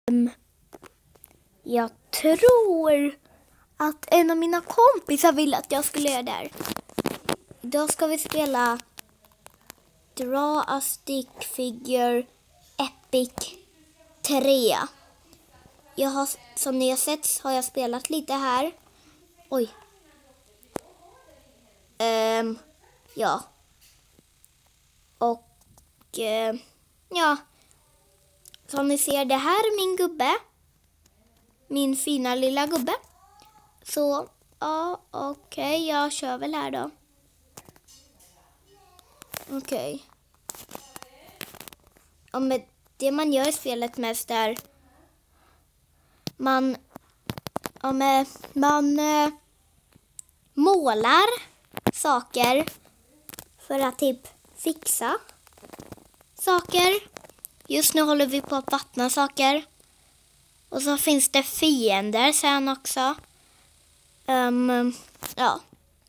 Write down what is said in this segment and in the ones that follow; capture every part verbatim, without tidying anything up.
Um, jag tror att en av mina kompisar ville att jag skulle göra det här. Idag ska vi spela Draw a Stick Figure Epic tre. Jag har, som ni har sett har jag spelat lite här. Oj. Um, ja. Och uh, ja. Som ni ser, det här är min gubbe. Min fina lilla gubbe. Så, ja, okej. Okay, jag kör väl här då. Okej. Okay. Ja, men det man gör i spelet mest är man, ja, men, man eh, målar saker för att typ fixa saker. Just nu håller vi på att vattna saker. Och så finns det fiender sen också. Um, ja.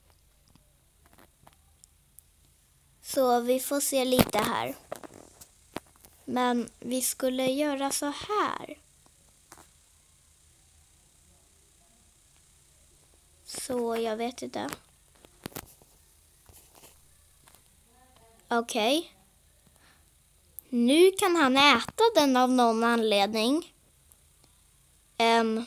Så vi får se lite här. Men vi skulle göra så här. Så jag vet inte. Okej. Okay. Nu kan han äta den av någon anledning. Um,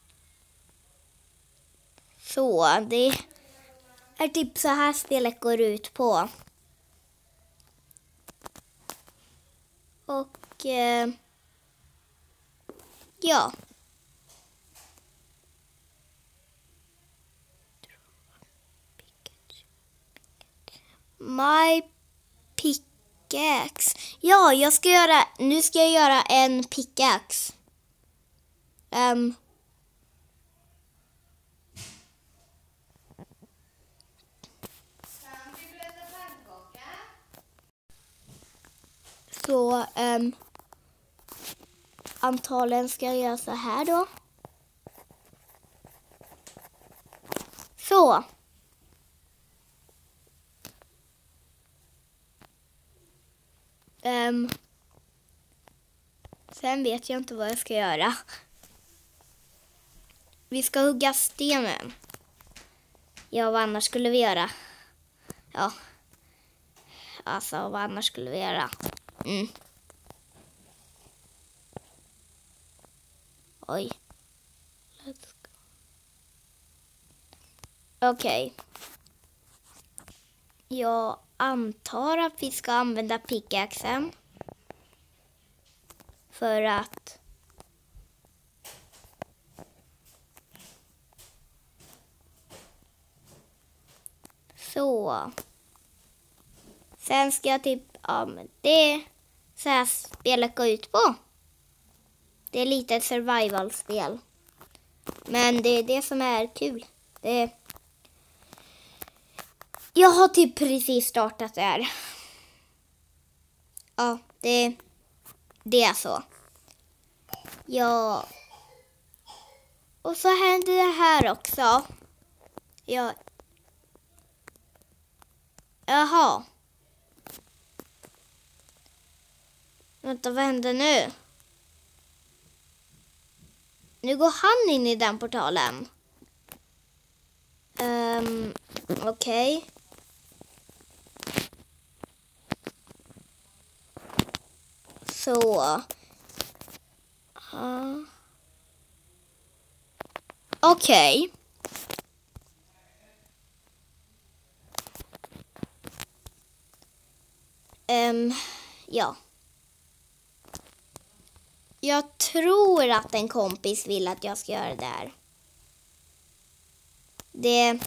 så det är typ så här spelet går ut på. Och uh, ja. My pickaxe. Ja, jag ska göra, nu ska jag göra en pickaxe. Um, så um, antagligen ska jag göra så här då. Så. Um, sen vet jag inte vad jag ska göra. Vi ska hugga stenen. Ja, vad annars skulle vi göra? Ja. Alltså, vad annars skulle vi göra? Mm. Oj. Let's go. Okej. Okay. Jag antar att vi ska använda pickaxen. För att så. Sen ska jag typ, ja men det så här spelet går ut på. Det är lite ett survival-spel. Men det är det som är kul. Det jag har typ precis startat där. Ja, det, det är så. Ja. Och så händer det här också. Ja. Jaha. Vänta, vad händer nu? Nu går han in i den portalen. Um, Okej. Okay. Så. Uh. Okej. Okay. Um, ja. Jag tror att en kompis vill att jag ska göra det här. Det...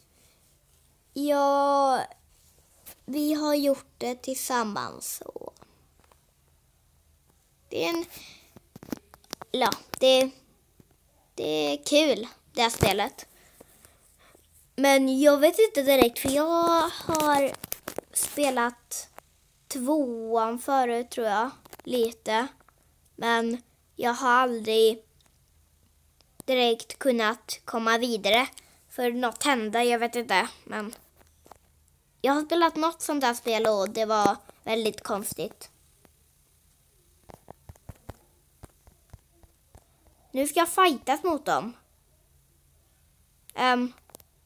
Ja... Vi har gjort det tillsammans. Så. Det är en... Ja, det... Det är kul, det här spelet. Men jag vet inte direkt, för jag har spelat tvåan förut, tror jag. Lite. Men jag har aldrig direkt kunnat komma vidare. För något hände, jag vet inte. Men jag har spelat något sånt där spel och det var väldigt konstigt. Nu ska jag fightas mot dem. Um,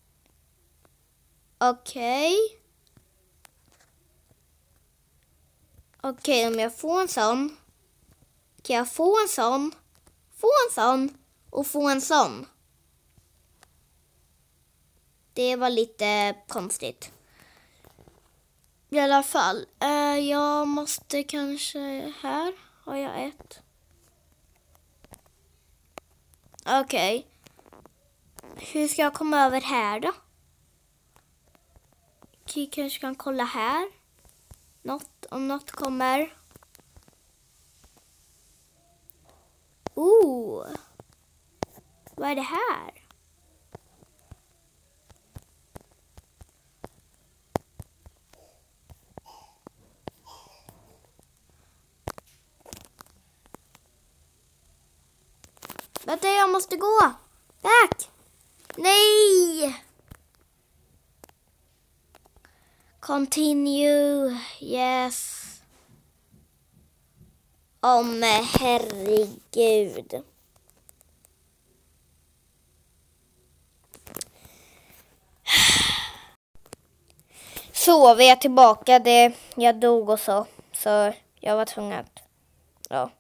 Okej. Okay. Okej, okay, om jag får en sån. Kan jag få en sån? Få en sån och få en sån. Det var lite konstigt. I alla fall. Uh, jag måste kanske... Här har jag ett. Okej. Okay. Hur ska jag komma över här då? Okej, kanske kan kolla här. Något, om något kommer. Oh. Vad är det här? Vänta, jag måste gå. Back. Nej. Continue. Yes. Åh, oh, men herregud. Så vi är tillbaka. Det, jag dog och så. Så jag var tvungen att... Ja.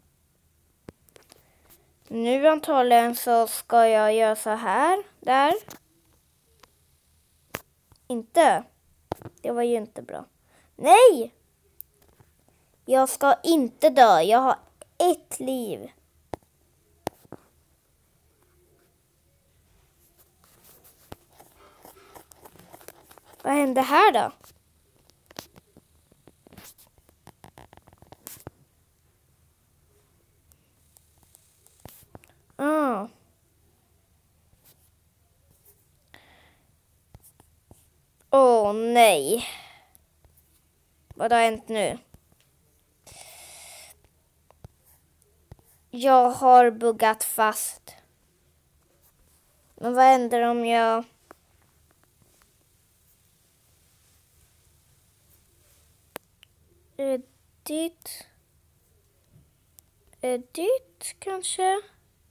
Nu antagligen så ska jag göra så här. Där. Inte. Det var ju inte bra. Nej! Jag ska inte dö. Jag har ett liv. Vad hände här då? Ah. Åh, oh, nej. Vad har hänt nu? Jag har buggat fast. Men vad händer om jag... Edit. Edit kanske?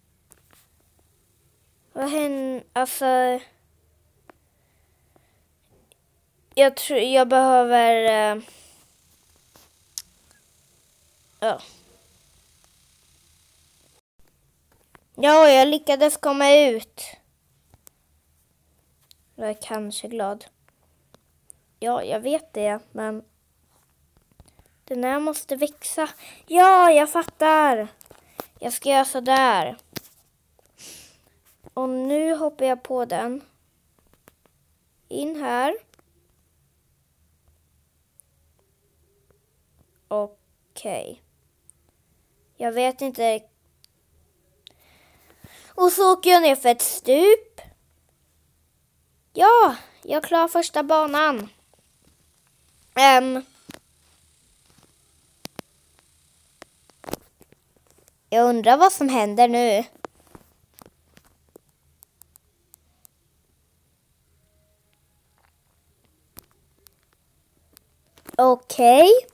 Vad händer? Alltså... Jag tror jag behöver... Uh... Ja. Ja, jag lyckades komma ut. Jag är kanske glad. Ja, jag vet det, men... Den här måste växa. Ja, jag fattar. Jag ska göra så där. Och nu hoppar jag på den. In här. Okej. Okay. Jag vet inte. Och så åker jag ner för ett stup. Ja, jag klarar första banan. Um, jag undrar vad som händer nu. Okej. Okay.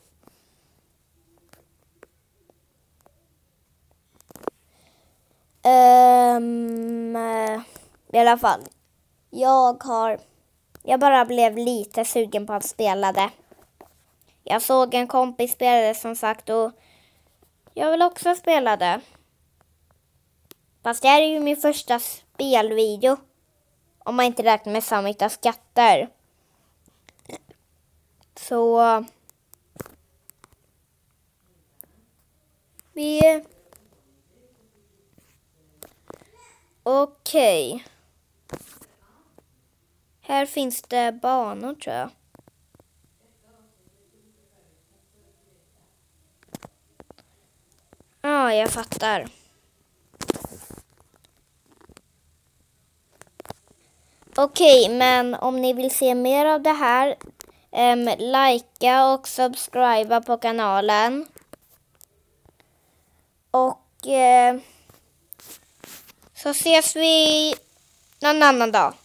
Um, I alla fall. Jag har... Jag bara blev lite sugen på att spela det. Jag såg en kompis spela det som sagt och jag vill också spela det. Fast det här är ju min första spelvideo. Om man inte räknar med samma skatter. Så... Vi... Okej. Okay. Här finns det banor tror jag. Ja, ah, jag fattar. Okej, okay, men om ni vill se mer av det här, um, likea och subscriba på kanalen. Och uh, så ses vi någon annan dag.